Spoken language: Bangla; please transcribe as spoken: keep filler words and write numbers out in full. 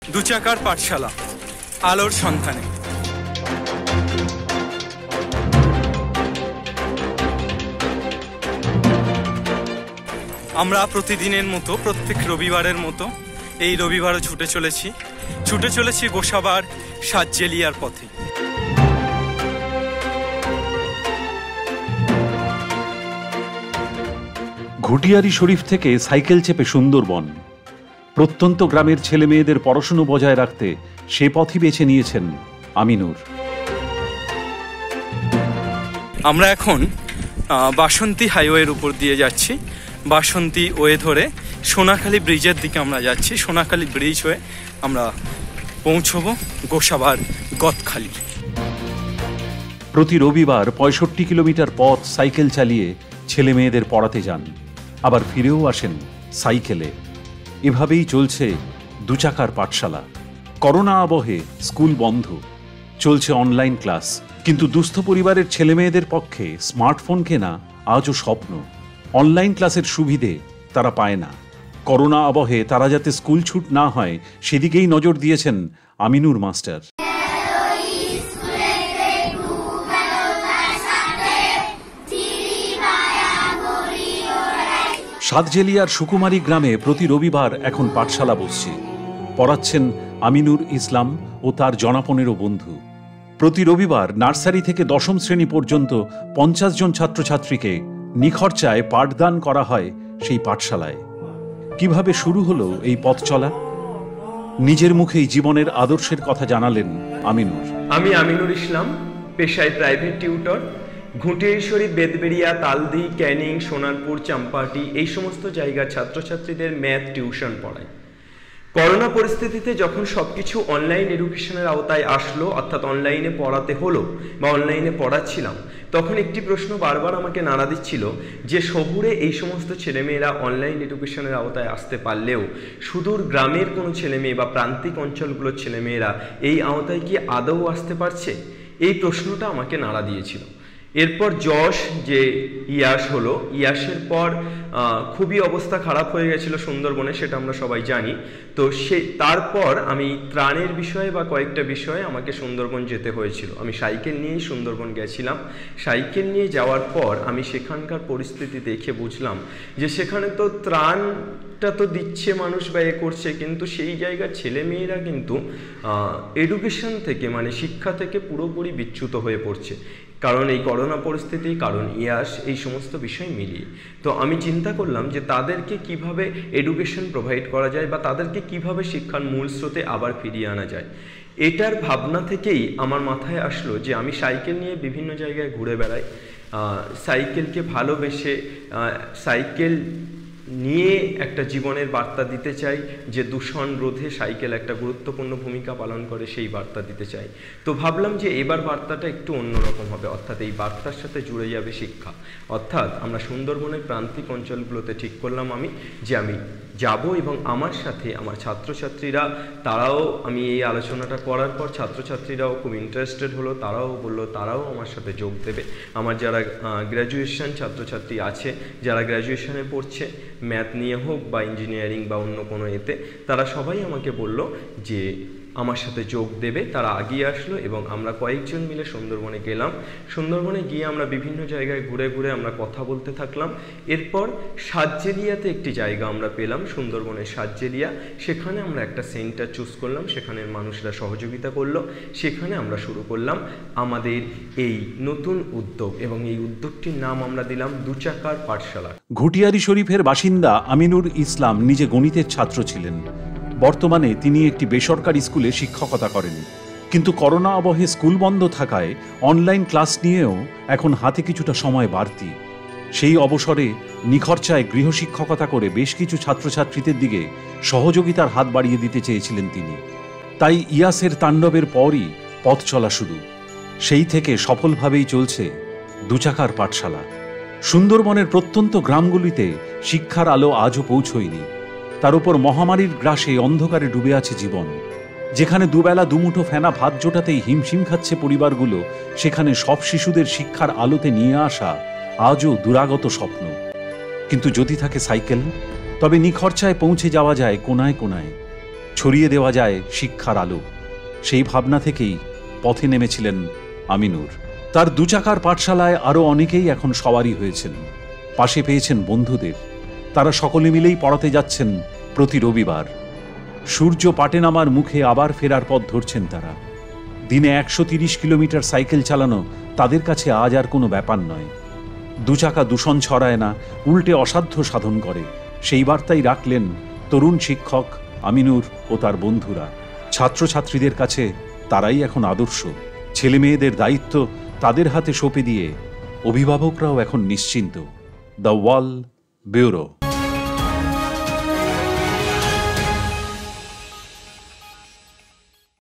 দু চাকার পাঠশালা, আলোর সন্ধানে। আমরা প্রতিদিনের মতো, প্রত্যেক রবিবারের মতো এই রবিবারও ছুটে চলেছি ছুটে চলেছি গোসাবার সাতজেলিয়ার পথে। ঘুটিয়ারি শরীফ থেকে সাইকেল চেপে সুন্দরবন, প্রত্যন্ত গ্রামের ছেলে মেয়েদের পড়াশুনো বজায় রাখতে সে পথই বেছে নিয়েছেন আমিনুর। আমরা এখন বাসন্তী হাইওয়ের উপর দিয়ে যাচ্ছি। বাসন্তী ওয়ে ধরে সোনাখালী ব্রিজের দিকে আমরা যাচ্ছি। সোনাখালী ব্রিজ হয়ে আমরা পৌঁছবো গোসাবার গদখালি। প্রতি রবিবার পঁয়ষট্টি কিলোমিটার পথ সাইকেল চালিয়ে ছেলে মেয়েদের পড়াতে যান, আবার ফিরেও আসেন সাইকেলে। এভাবেই চলছে দু চাকার পাঠশালা। করোনা আবহে স্কুল বন্ধ, চলছে অনলাইন ক্লাস, কিন্তু দুস্থ পরিবারের ছেলে মেয়েদের পক্ষে স্মার্টফোন কেনা আজও স্বপ্ন। অনলাইন ক্লাসের সুবিধে তারা পায় না। করোনা আবহে তারা যাতে স্কুল ছুট না হয় সেদিকেই নজর দিয়েছেন আমিনুর মাস্টার। সাতজেলিয়ার সুকুমারী গ্রামে প্রতি রবিবার এখন পাঠশালা বসছে। পড়াচ্ছেন আমিনুর ইসলাম ও তার জনাপনেরও বন্ধু। প্রতি রবিবার নার্সারি থেকে দশম শ্রেণী পর্যন্ত পঞ্চাশ জন ছাত্রছাত্রীকে নিখরচায় পাঠদান করা হয় সেই পাঠশালায়। কিভাবে শুরু হলো এই পথ চলা, নিজের মুখেই জীবনের আদর্শের কথা জানালেন আমিনুর। আমি আমিনুর ইসলাম, পেশায় প্রাইভেট টিউটর। ঘুটিয়ারি শরীফ, বেদবেরিয়া, তালদি, ক্যানিং, সোনারপুর, চাম্পাহাটি এই সমস্ত জায়গার ছাত্রছাত্রীদের ম্যাথ টিউশন পড়াই। করোনা পরিস্থিতিতে যখন সব কিছু অনলাইন এডুকেশনের আওতায় আসলো, অর্থাৎ অনলাইনে পড়াতে হলো বা অনলাইনে পড়াচ্ছিলাম, তখন একটি প্রশ্ন বারবার আমাকে নাড়া দিচ্ছিল যে শহুরে এই সমস্ত ছেলেমেয়েরা অনলাইন এডুকেশনের আওতায় আসতে পারলেও সুদূর গ্রামের কোনো ছেলেমেয়ে বা প্রান্তিক অঞ্চলগুলোর ছেলেমেয়েরা এই আওতায় কি আদৌ আসতে পারছে? এই প্রশ্নটা আমাকে নাড়া দিয়েছিল। এরপর যশ যে ইয়াস হলো, ইয়াসের পর খুবই অবস্থা খারাপ হয়ে গেছিল সুন্দরবনে, সেটা আমরা সবাই জানি। তো সে তারপর আমি ত্রাণের বিষয়ে বা কয়েকটা বিষয়ে আমাকে সুন্দরবন যেতে হয়েছিল। আমি সাইকেল নিয়েই সুন্দরবন গেছিলাম। সাইকেল নিয়ে যাওয়ার পর আমি সেখানকার পরিস্থিতি দেখে বুঝলাম যে সেখানে তো ত্রাণটা তো দিচ্ছে মানুষ বা এ করছে, কিন্তু সেই জায়গার ছেলেমেয়েরা কিন্তু এডুকেশন থেকে মানে শিক্ষা থেকে পুরোপুরি বিচ্যুত হয়ে পড়ছে, কারণ এই করোনা পরিস্থিতি, কারণ ইয়াস, এই সমস্ত বিষয় মিলিয়ে। তো আমি চিন্তা করলাম যে তাদেরকে কিভাবে এডুকেশন প্রোভাইড করা যায় বা তাদেরকে কিভাবে শিক্ষার মূল স্রোতে আবার ফিরিয়ে আনা যায়। এটার ভাবনা থেকেই আমার মাথায় আসলো যে আমি সাইকেল নিয়ে বিভিন্ন জায়গায় ঘুরে বেড়াই। সাইকেলকে ভালোবেসে সাইকেল নিয়ে একটা জীবনের বার্তা দিতে চাই যে দূষণ রোধে সাইকেল একটা গুরুত্বপূর্ণ ভূমিকা পালন করে, সেই বার্তা দিতে চাই। তো ভাবলাম যে এবার বার্তাটা একটু অন্যরকম হবে, অর্থাৎ এই বার্তার সাথে জুড়ে যাবে শিক্ষা। অর্থাৎ আমরা সুন্দরবনের প্রান্তিক অঞ্চলগুলোতে ঠিক করলাম আমি যে আমি যাব এবং আমার সাথে আমার ছাত্রছাত্রীরা, তারাও, আমি এই আলোচনাটা করার পর ছাত্রছাত্রীরাও খুব ইন্টারেস্টেড হলো, তারাও বললো তারাও আমার সাথে যোগ দেবে। আমার যারা গ্র্যাজুয়েশন ছাত্রছাত্রী আছে, যারা গ্র্যাজুয়েশনে পড়ছে, ম্যাথ নিয়ে হোক বা ইঞ্জিনিয়ারিং বা অন্য কোনো এতে, তারা সবাই আমাকে বলল যে আমার সাথে যোগ দেবে। তারা আগিয়ে আসলো এবং আমরা কয়েকজন মিলে সুন্দরবনে গেলাম। সুন্দরবনে গিয়ে আমরা বিভিন্ন জায়গায় ঘুরে ঘুরে আমরা কথা বলতে থাকলাম। এরপর সাতজেলিয়াতে একটি জায়গা আমরা পেলাম, সুন্দরবনের সাতজেলিয়া। সেখানে আমরা একটা সেন্টার চুজ করলাম, সেখানের মানুষরা সহযোগিতা করলো। সেখানে আমরা শুরু করলাম আমাদের এই নতুন উদ্যোগ এবং এই উদ্যোগটির নাম আমরা দিলাম দু চাকার পাঠশালা। ঘুটিয়ারি শরীফের বাসিন্দা আমিনুর ইসলাম নিজে গণিতের ছাত্র ছিলেন। বর্তমানে তিনি একটি বেসরকারি স্কুলে শিক্ষকতা করেন, কিন্তু করোনা আবহে স্কুল বন্ধ থাকায় অনলাইন ক্লাস নিয়েও এখন হাতে কিছুটা সময় বাড়তি। সেই অবসরে নিখরচায় গৃহশিক্ষকতা করে বেশ কিছু ছাত্রছাত্রীদের দিকে সহযোগিতার হাত বাড়িয়ে দিতে চেয়েছিলেন তিনি। তাই ইয়াসের তাণ্ডবের পরই পথ চলা শুরু। সেই থেকে সফলভাবেই চলছে দু চাকার পাঠশালা। সুন্দরবনের প্রত্যন্ত গ্রামগুলিতে শিক্ষার আলো আজও পৌঁছয়নি। তার উপর মহামারীর গ্রাসে অন্ধকারে ডুবে আছে জীবন। যেখানে দুবেলা দুমুঠো ফেনা ভাত জোটাতেই হিমশিম খাচ্ছে পরিবারগুলো, সেখানে সব শিশুদের শিক্ষার আলোতে নিয়ে আসা আজও দুরাগত স্বপ্ন। কিন্তু যদি থাকে সাইকেল, তবে নিখরচায় পৌঁছে যাওয়া যায় কোনায় কোনায়। ছড়িয়ে দেওয়া যায় শিক্ষার আলো। সেই ভাবনা থেকেই পথে নেমেছিলেন আমিনুর। তার দুচাকার পাঠশালায় আরও অনেকেই এখন সওয়ারি হয়েছেন, পাশে পেয়েছেন বন্ধুদের। তারা সকলে মিলেই পড়াতে যাচ্ছেন প্রতি রবিবার। সূর্য পাটে নামার মুখে আবার ফেরার পথ ধরছেন তারা। দিনে একশো তিরিশ কিলোমিটার সাইকেল চালানো তাদের কাছে আজ আর কোনো ব্যাপার নয়। দুচাকা দূষণ ছড়ায় না, উল্টে অসাধ্য সাধন করে, সেই বার্তাই রাখলেন তরুণ শিক্ষক আমিনুর ও তার বন্ধুরা। ছাত্রছাত্রীদের কাছে তারাই এখন আদর্শ। ছেলে মেয়েদের দায়িত্ব তাদের হাতে সঁপে দিয়ে অভিভাবকরাও এখন নিশ্চিন্ত। The wall bureau.